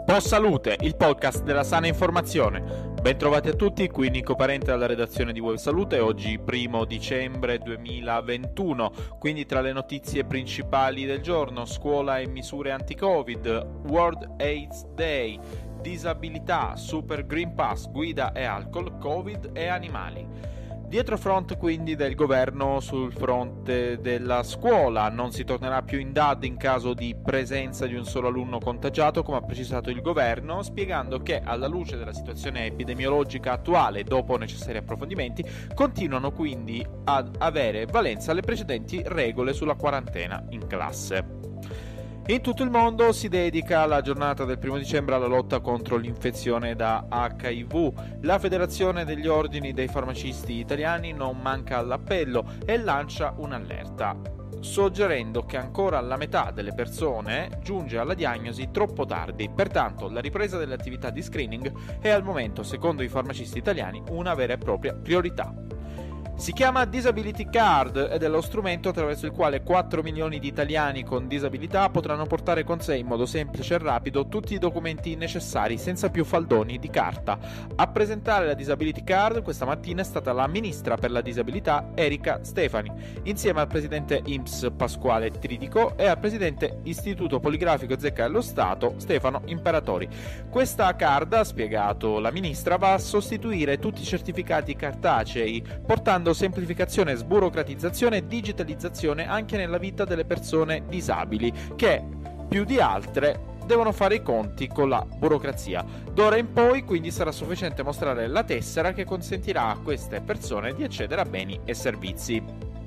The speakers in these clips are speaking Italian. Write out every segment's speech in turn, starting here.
Post Salute, il podcast della sana informazione. Bentrovati a tutti, qui Nico Parente dalla redazione di Web Salute. Oggi 1 dicembre 2021, quindi tra le notizie principali del giorno: scuola e misure anti-Covid, World AIDS Day, disabilità, Super Green Pass, guida e alcol, Covid e animali. Dietro front quindi del governo sul fronte della scuola, non si tornerà più in DAD in caso di presenza di un solo alunno contagiato, come ha precisato il governo, spiegando che alla luce della situazione epidemiologica attuale, dopo necessari approfondimenti, continuano quindi ad avere valenza le precedenti regole sulla quarantena in classe. In tutto il mondo si dedica la giornata del 1 dicembre alla lotta contro l'infezione da HIV. La Federazione degli Ordini dei Farmacisti Italiani non manca all'appello e lancia un'allerta, suggerendo che ancora la metà delle persone giunge alla diagnosi troppo tardi. Pertanto la ripresa delle attività di screening è al momento, secondo i farmacisti italiani, una vera e propria priorità. Si chiama Disability Card ed è lo strumento attraverso il quale 4 milioni di italiani con disabilità potranno portare con sé in modo semplice e rapido tutti i documenti necessari senza più faldoni di carta. A presentare la Disability Card questa mattina è stata la ministra per la disabilità Erika Stefani, insieme al presidente INPS Pasquale Tridico e al presidente Istituto Poligrafico Zecca dello Stato Stefano Imperatori. Questa card, ha spiegato la ministra, va a sostituire tutti i certificati cartacei, portando semplificazione, sburocratizzazione e digitalizzazione anche nella vita delle persone disabili, che più di altre devono fare i conti con la burocrazia. D'ora in poi quindi sarà sufficiente mostrare la tessera che consentirà a queste persone di accedere a beni e servizi.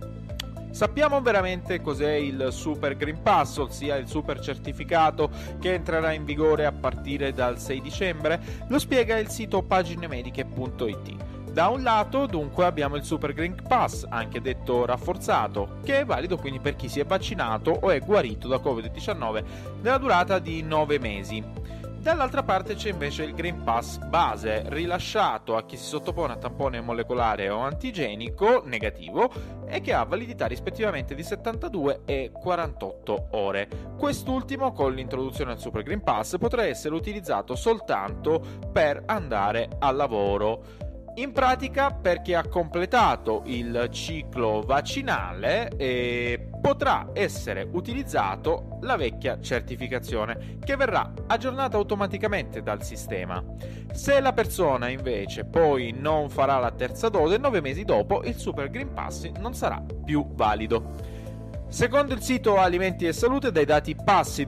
Sappiamo veramente cos'è il Super Green Pass, ossia il super certificato che entrerà in vigore a partire dal 6 dicembre? Lo spiega il sito paginemediche.it. Da un lato, dunque, abbiamo il Super Green Pass, anche detto rafforzato, che è valido quindi per chi si è vaccinato o è guarito da Covid-19 nella durata di 9 mesi. Dall'altra parte c'è invece il Green Pass base, rilasciato a chi si sottopone a tampone molecolare o antigenico negativo e che ha validità rispettivamente di 72 e 48 ore. Quest'ultimo, con l'introduzione del Super Green Pass, potrà essere utilizzato soltanto per andare al lavoro. In pratica, per chi ha completato il ciclo vaccinale, potrà essere utilizzato la vecchia certificazione, che verrà aggiornata automaticamente dal sistema. Se la persona invece poi non farà la terza dose, 9 mesi dopo il Super Green Pass non sarà più valido. Secondo il sito Alimenti e Salute, dai dati Passi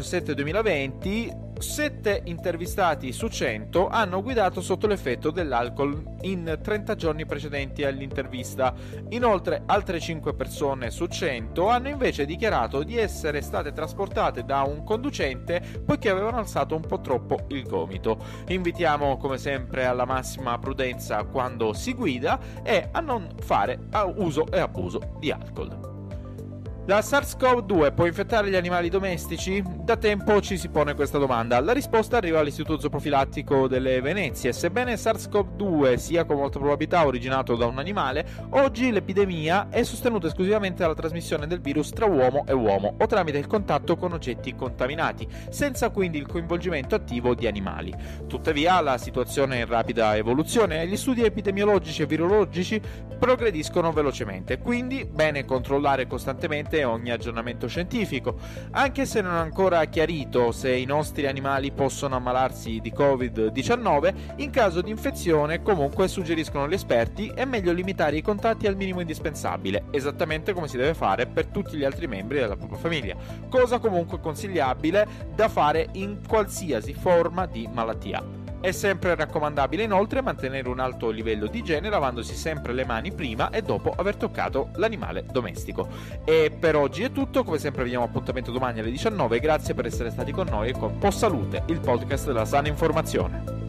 2017-2020, 7 intervistati su 100 hanno guidato sotto l'effetto dell'alcol in 30 giorni precedenti all'intervista. Inoltre, altre 5 persone su 100 hanno invece dichiarato di essere state trasportate da un conducente poiché avevano alzato un po' troppo il gomito. Invitiamo come sempre alla massima prudenza quando si guida e a non fare uso e abuso di alcol. La SARS-CoV-2 può infettare gli animali domestici? Da tempo ci si pone questa domanda. La risposta arriva all'Istituto Zooprofilattico delle Venezie. Sebbene SARS-CoV-2 sia con molta probabilità originato da un animale, oggi l'epidemia è sostenuta esclusivamente dalla trasmissione del virus tra uomo e uomo o tramite il contatto con oggetti contaminati, senza quindi il coinvolgimento attivo di animali. Tuttavia, la situazione è in rapida evoluzione e gli studi epidemiologici e virologici progrediscono velocemente, quindi bene controllare costantemente ogni aggiornamento scientifico, anche se non è ancora chiarito se i nostri animali possono ammalarsi di Covid-19. In caso di infezione, comunque, suggeriscono gli esperti, è meglio limitare i contatti al minimo indispensabile, esattamente come si deve fare per tutti gli altri membri della propria famiglia, cosa comunque consigliabile da fare in qualsiasi forma di malattia. È sempre raccomandabile inoltre mantenere un alto livello di igiene, lavandosi sempre le mani prima e dopo aver toccato l'animale domestico. E per oggi è tutto, come sempre vi diamo appuntamento domani alle 19, grazie per essere stati con noi con Post Salute, il podcast della sana informazione.